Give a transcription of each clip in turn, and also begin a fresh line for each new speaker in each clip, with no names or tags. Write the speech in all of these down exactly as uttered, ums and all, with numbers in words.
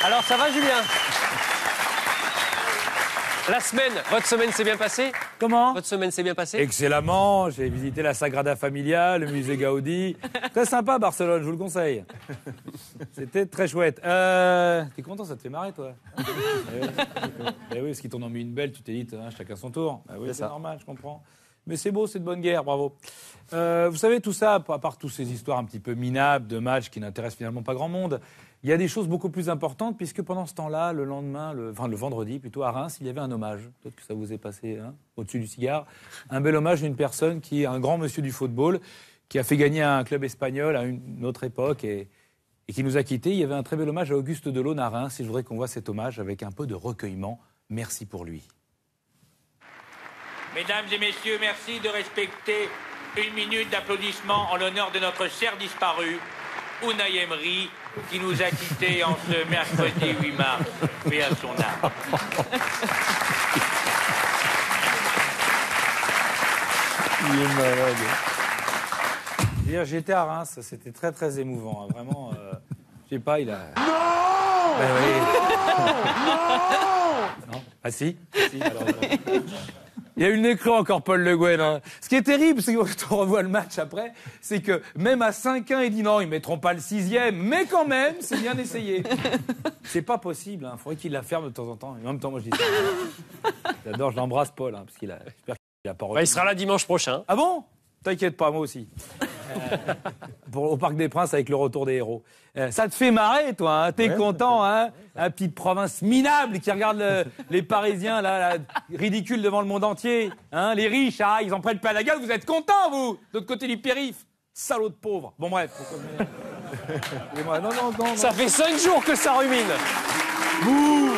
Alors, ça va, Julien? La semaine, votre semaine s'est bien passée?
Comment?
Votre semaine s'est bien passée?
Excellemment, j'ai visité la Sagrada Familia, le musée Gaudi. Très sympa Barcelone, je vous le conseille. C'était très chouette. Euh... T'es content, ça te fait marrer, toi? Eh oui, eh oui, parce qu'ils t'en ont mis une belle, tu t'es dit, hein, chacun son tour. Bah oui, c'est normal, je comprends. Mais c'est beau, c'est de bonne guerre, bravo. Euh, vous savez, tout ça, à part toutes ces histoires un petit peu minables, de matchs qui n'intéressent finalement pas grand monde, il y a des choses beaucoup plus importantes, puisque pendant ce temps-là, le lendemain, le, enfin le vendredi plutôt, à Reims, il y avait un hommage. Peut-être que ça vous est passé hein, au-dessus du cigare. Un bel hommage d'une personne qui est un grand monsieur du football, qui a fait gagner un club espagnol à une autre époque et, et qui nous a quittés. Il y avait un très bel hommage à Auguste Delaune à Reims, et je voudrais qu'on voit cet hommage avec un peu de recueillement. Merci pour lui.
Mesdames et messieurs, merci de respecter une minute d'applaudissement en l'honneur de notre cher disparu, Unai Emery, qui nous a quittés en ce mercredi huit mars. Paix à son âme.
Il est malade. Hier, j'étais à Reims, c'était très très émouvant. Hein. Vraiment, euh, je sais pas, il a...
Non
ben, oui.
Non
Non. Ah si, si alors, euh... Il y a eu le nez creux encore, Paul Le Guen. Hein. Ce qui est terrible, c'est que quand on revoit le match après, c'est que même à cinq un, il dit non, ils mettront pas le sixième, mais quand même, c'est bien essayé. C'est pas possible, il hein. faudrait qu'il la ferme de temps en temps. Et en même temps, moi je dis ça. J'adore, je l'embrasse, Paul, hein, parce qu'il a, j'espère qu'il a pas
bah, il sera là dimanche prochain.
Ah bon? T'inquiète pas, moi aussi. Euh, pour, au Parc des Princes avec le retour des héros. Euh, ça te fait marrer, toi, hein, t'es ouais, content, hein, un petite province minable qui regarde le, les Parisiens, là, là, ridicules devant le monde entier, hein, les riches, ah, ils en prennent pas la gueule, vous êtes contents, vous, de l'autre côté du périph', salaud de pauvre. Bon, bref. Pourquoi... non, non, non, non.
Ça fait cinq jours que ça rumine.
Bouh.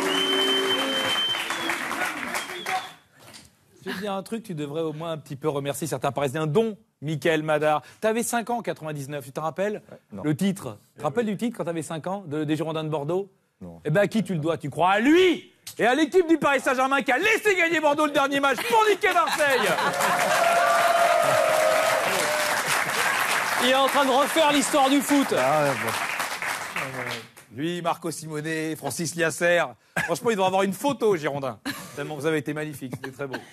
Je vais te dire un truc, tu devrais au moins un petit peu remercier certains Parisiens, dont Michael Madar. T'avais cinq ans en quatre-vingt-dix-neuf, tu te rappelles ouais, le titre. Tu te rappelles du titre quand t'avais cinq ans, de, des Girondins de Bordeaux? Non. Eh ben à qui tu le dois? Tu crois à lui et à l'équipe du Paris Saint-Germain qui a laissé gagner Bordeaux le dernier match pour niquer Marseille.
Il est en train de refaire l'histoire du foot.
Ah ouais, bon. Lui, Marco Simonet, Francis Liasser. Franchement, ils doivent avoir une photo, Girondins. Tellement vous avez été magnifiques, c'était très beau.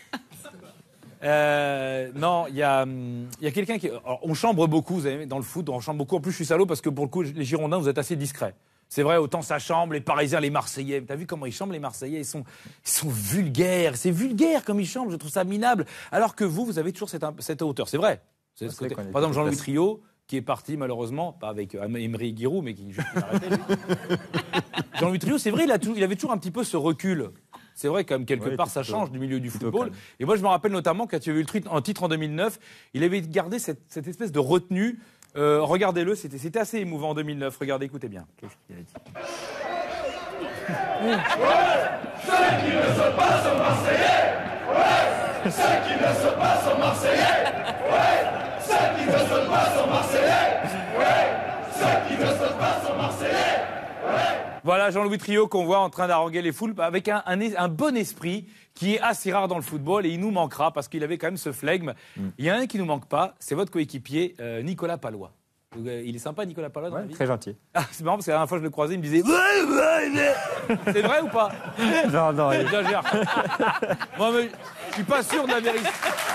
Euh, non, il y a, y a quelqu'un qui... Alors, on chambre beaucoup, vous savez, dans le foot, on chambre beaucoup. En plus, je suis salaud parce que pour le coup, les Girondins, vous êtes assez discrets. C'est vrai, autant ça chambre, les Parisiens, les Marseillais. T'as vu comment ils chambrent, les Marseillais? Ils sont, ils sont vulgaires. C'est vulgaire comme ils chambrent, je trouve ça minable. Alors que vous, vous avez toujours cette, cette hauteur. C'est vrai. C'est ce côté. Par exemple, Jean-Louis Trio, qui est parti malheureusement, pas avec Emery Giroud, mais qui juste arrêté. Jean-Louis Trio, c'est vrai, il, a tout, il avait toujours un petit peu ce recul. C'est vrai, comme quelque ouais, part, ça change du milieu du football. Calme. Et moi, je me rappelle notamment, quand il y avait eu le en titre en deux mille neuf, il avait gardé cette, cette espèce de retenue. Euh, regardez-le, c'était, c'était assez émouvant en deux mille neuf. Regardez, écoutez bien. Qu'est-ce qu'il a dit?
Ouais, ceux qui ne sont pas sont Marseillais. Ouais, ceux qui ne sont pas sont Marseillais. Ouais, ceux qui ne sont pas sont Marseillais. Ouais, ceux qui ne sont pas sont Marseillais. Ouais.
Voilà Jean-Louis Trio qu'on voit en train d'haranguer les foules avec un, un, un bon esprit qui est assez rare dans le football et il nous manquera parce qu'il avait quand même ce flegme. Mm. Il y en a un qui nous manque pas, c'est votre coéquipier euh, Nicolas Pallois. Il est sympa Nicolas Pallois dans
ouais,
la vie.
Très gentil.
Ah, c'est marrant parce que la dernière fois je le croisais, il me disait ouais, ouais, ouais. C'est vrai ou pas?
Non, non, il
exagère. Moi, mais, je suis pas sûr de la vérité.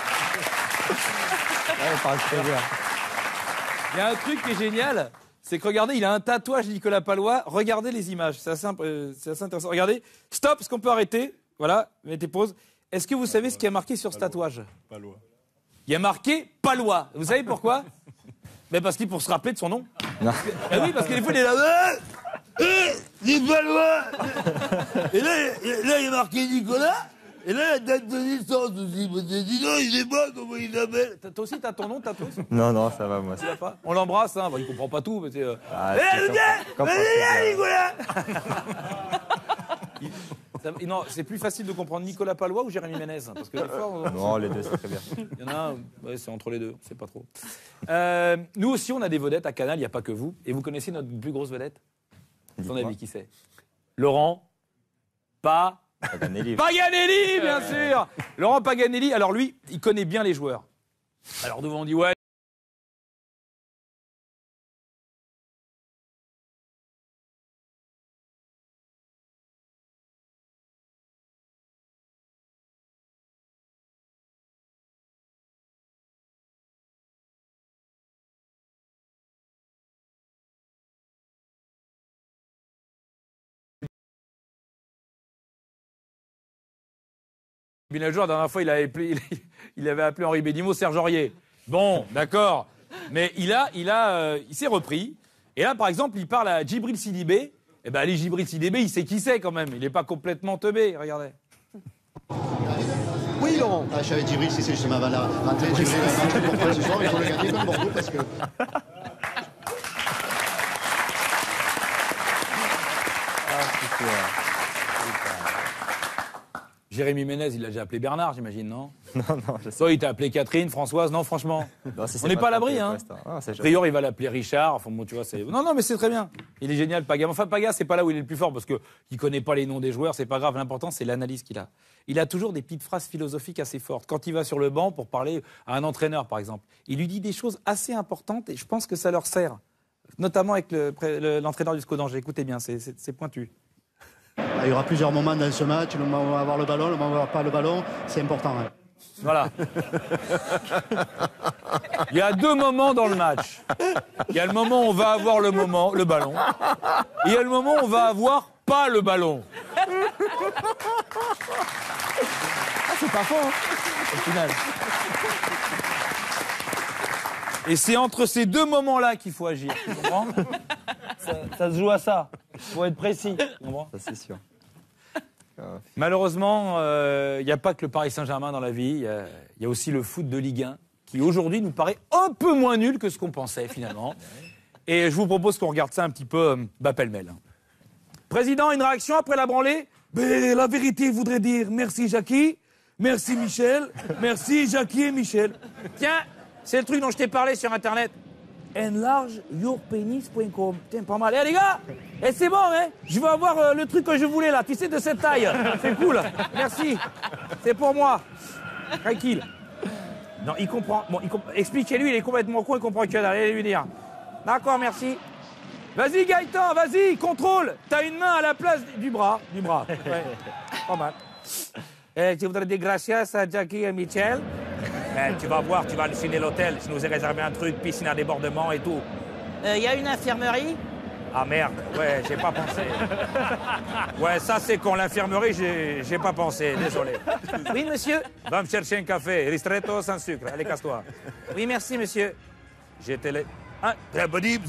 Ouais, il parle très bien.
Il y a un truc qui est génial. C'est que regardez, il a un tatouage Nicolas Pallois. Regardez les images, c'est assez, euh, c'est assez intéressant. Regardez, stop, est-ce qu'on peut arrêter? Voilà, mettez pause. Est-ce que vous savez ce qu'il y a marqué sur ce tatouage?
Pallois.
Il y a marqué Pallois. Vous savez pourquoi? Mais parce qu'il pour se rappeler de son nom.
Non.
Eh oui, parce que des fois il est là. Euh, euh, c'est Pallois. Et là, là, il y a marqué Nicolas. Et là, la date de naissance aussi. Dis non, il est pas, comment il s'appelle? Toi aussi, t'as ton nom, t'as tous?
Non, non, ça va, moi.
Ça va pas. On l'embrasse, hein. Bon, il comprend pas tout, mais c'est. Euh...
Ah,
eh, Nicolas. Ça, non, c'est plus facile de comprendre Nicolas Pallois ou Jérémy Ménez, parce que des fois, on...
Non, les deux, c'est très bien.
Il y en a un, ouais, c'est entre les deux, c'est pas trop. Euh, nous aussi, on a des vedettes à Canal, il n'y a pas que vous. Et vous connaissez notre plus grosse vedette? Ton avis, qui c'est? Laurent Pa...
Paganelli.
Paganelli, bien sûr. Laurent Paganelli, alors lui, il connaît bien les joueurs. Alors devant on dit ouais. Binajou, la dernière fois, il avait appelé, il, il avait appelé Henri Bédimo Serge Aurier. Bon, d'accord. Mais il a, il a, euh, il s'est repris. Et là, par exemple, il parle à Djibril Sidibé. Eh ben, Ali Djibril Sidibé, il sait qui c'est quand même. Il n'est pas complètement teubé. Regardez.
Oui, Laurent. Ah, je savais Djibril, si c'est justement avant la rentrée. Djibril, un match important ce soir. Il faut le gagner comme Bordeaux parce que.
Jérémy Ménez, il l'a déjà appelé Bernard, j'imagine, non?
Non, non, je sais.
Toi, il t'a appelé Catherine, Françoise, non, franchement.
Non, si c'est
On n'est pas à l'abri,
pour
hein.
l'instant. Ah, c'est
A
gentil.
priori, il va l'appeler Richard. Enfin, bon, tu vois, c'est. Non, non, mais c'est très bien. Il est génial, Paga. Enfin, Paga, c'est pas là où il est le plus fort parce que il connaît pas les noms des joueurs. C'est pas grave. L'important, c'est l'analyse qu'il a. Il a toujours des petites phrases philosophiques assez fortes. Quand il va sur le banc pour parler à un entraîneur, par exemple, il lui dit des choses assez importantes et je pense que ça leur sert. Notamment avec le, le, l'entraîneur du S C O d'Angers. Écoutez bien, c'est, c'est, c'est pointu.
Ah, il y aura plusieurs moments dans ce match. Le moment où on va avoir le ballon, le moment où on va avoir pas le ballon. C'est important. Hein.
Voilà. Il y a deux moments dans le match. Il y a le moment où on va avoir le moment, le ballon. Et il y a le moment où on va avoir pas le ballon.
Ah, c'est pas faux, hein.
Au final. Et c'est entre ces deux moments-là qu'il faut agir. Tu comprends? ça, ça se joue à ça. Il faut être précis. Tu comprends?
Ça, c'est sûr.
Malheureusement, il euh, n'y a pas que le Paris Saint-Germain dans la vie. Il y, y a aussi le foot de Ligue un, qui aujourd'hui nous paraît un peu moins nul que ce qu'on pensait finalement. Et je vous propose qu'on regarde ça un petit peu euh, bah, pêle-mêle. Président, une réaction après la branlée?
Ben, la vérité voudrait dire merci Jackie, merci Michel, merci Jackie et Michel.
Tiens, c'est le truc dont je t'ai parlé sur Internet.
enlarge your penis point com. Tiens, pas mal. Eh les gars, eh, c'est bon, hein? Je vais avoir euh, le truc que je voulais là, tu sais, de cette taille. C'est cool. Merci. C'est pour moi. Tranquille. Non, il comprend. Bon, il comp... expliquez-lui, il est complètement con, il comprend que dalle. Allez lui dire. D'accord, merci. Vas-y Gaëtan, vas-y, contrôle. T'as une main à la place du bras. Du bras. Ouais. Pas mal. Eh, tu voudrais des gracias à Jackie et Michel? Eh, tu vas voir, tu vas halluciner l'hôtel. Je nous ai réservé un truc, piscine à débordement et tout.
Il euh, y a une infirmerie?
Ah merde, ouais, j'ai pas pensé. Ouais, ça c'est con, l'infirmerie, j'ai, j'ai pas pensé, désolé.
Oui, monsieur?
Va me chercher un café, ristretto sans sucre. Allez, casse-toi.
Oui, merci, monsieur.
J'ai télé... Ah,
Eh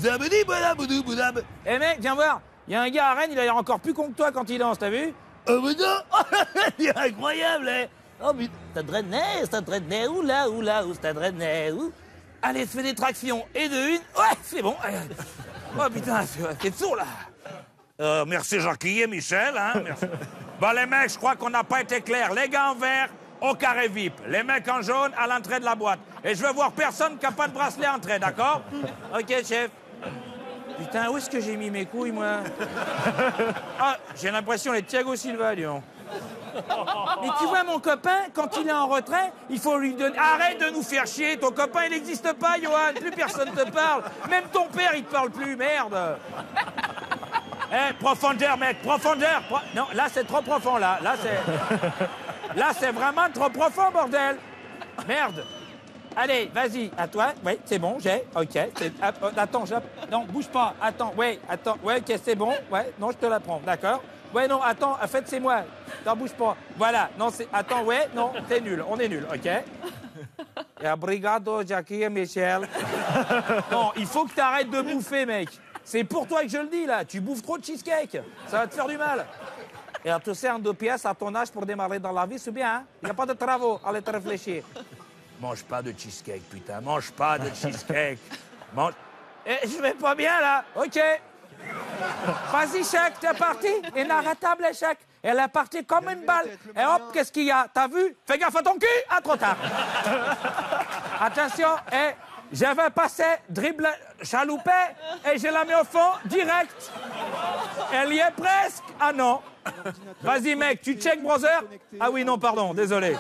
mec, viens voir. Il y a un gars à Rennes, il a l'air encore plus con que toi quand il danse, t'as vu?
oh, mais non. Il est incroyable, hein.
Oh, mais Stade Rennais, Stade Rennais, oula, oula, ou Stade Rennais, ou... Allez, fais des tractions, et de une, ouais, c'est bon. Oh putain, c'est sourd là.
Euh, merci Jackie et Michel, hein. Merci. Bon, les mecs, je crois qu'on n'a pas été clairs. Les gars en vert, au carré V I P. Les mecs en jaune, à l'entrée de la boîte. Et je veux voir personne qui n'a pas de bracelet à entrée, d'accord?
Ok, chef. Putain, où est-ce que j'ai mis mes couilles, moi? Ah, j'ai l'impression d'être Thiago Silva, dis donc. Mais tu vois, mon copain, quand il est en retrait, il faut lui donner... Arrête de nous faire chier, ton copain, il n'existe pas, Johan. Plus personne te parle. Même ton père, il te parle plus, merde. Eh, profondeur, mec, profondeur. Pro... Non, là, c'est trop profond, là. Là, c'est... Là, c'est vraiment trop profond, bordel. Merde. Allez, vas-y, à toi. Oui, c'est bon, j'ai. OK. C'est... Attends, je... Non, bouge pas. Attends, oui, attends. Ouais, OK, c'est bon. Ouais, non, je te la prends, d'accord? Ouais, non, attends, en fait, c'est moi. T'en bouge pas. Voilà, non, c'est... Attends, ouais, non, t'es nul. On est nul, OK? Et obrigado, Jackie et Michel. Non, il faut que t'arrêtes de bouffer, mec. C'est pour toi que je le dis, là. Tu bouffes trop de cheesecake. Ça va te faire du mal. Et tu sais, en deux pièces, à ton âge, pour démarrer dans la vie, c'est bien, hein? Il n'y a pas de travaux. Allez te réfléchir. Mange pas de cheesecake, putain. Mange pas de cheesecake. Mange... Eh, je vais pas bien, là. OK. Vas-y, Chèque, t'es parti. Inarrêtable, Chèque. Elle est partie comme une balle. Et hop, qu'est-ce qu'il y a? T'as vu? Fais gaffe à ton cul. Ah, trop tard. Attention, et j'avais passé, dribble, chaloupé, et je la mets au fond, direct. Elle y est presque. Ah non. Vas-y, mec, tu check, brother? Ah oui, non, pardon, désolé.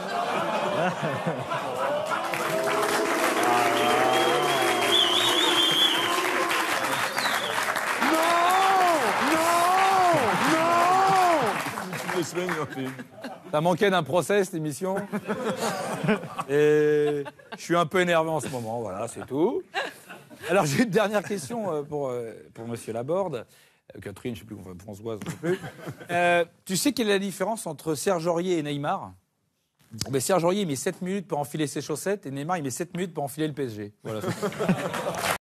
Ça manquait d'un procès, cette émission. Et je suis un peu énervé en ce moment, voilà, c'est tout. Alors, j'ai une dernière question pour, pour Monsieur Laborde. Catherine, je ne sais plus, Françoise, je ne sais plus. Euh, tu sais quelle est la différence entre Serge Aurier et Neymar?
Mais Serge Aurier, il met sept minutes pour enfiler ses chaussettes et Neymar, il met sept minutes pour enfiler le P S G. Voilà.